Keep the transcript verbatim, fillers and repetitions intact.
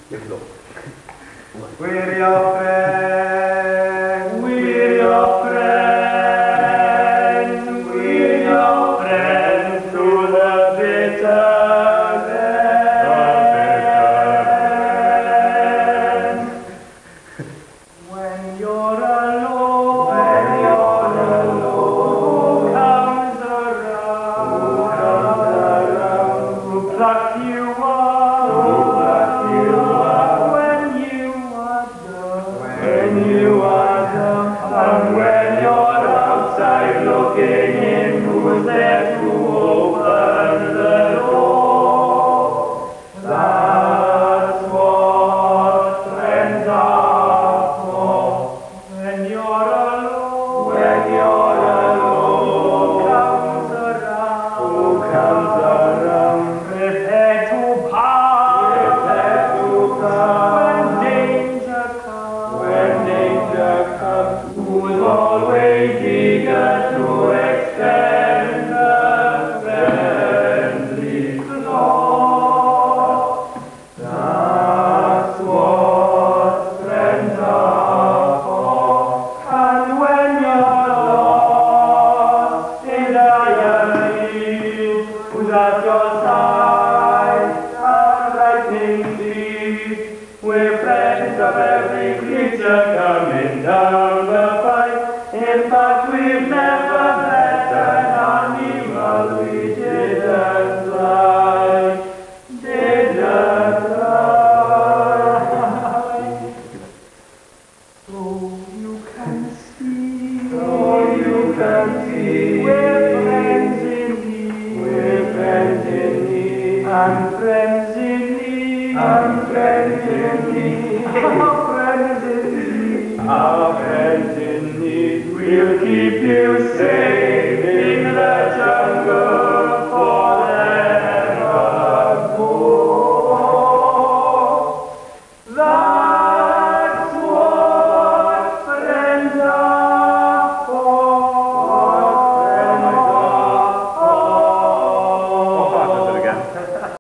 We're your friends, we're your friends, we're your friends to the bitter end. When you're alone, when you're alone, who comes around, who comes around, who plucks you up, who plucks you up, when you are done, when you are done, and when you're outside looking in, who's there to open the door? That's what friends are for. When you're alone, when you're alone, who comes around, who comes around, prepare to part, prepare to part, when danger comes, when danger comes, who's always eager to extend a friendly claw. That's what friends are for. And when you're lost in agony, who's at your side and lightning speed, we're friends of every creature coming down the pipe. In fact, we've never met an animal we didn't like, didn't like. So you can see, so you can see, we're friends in need, we're friends in need, and friends in need, and friends in need, our friends in need, our friends in need, we'll keep you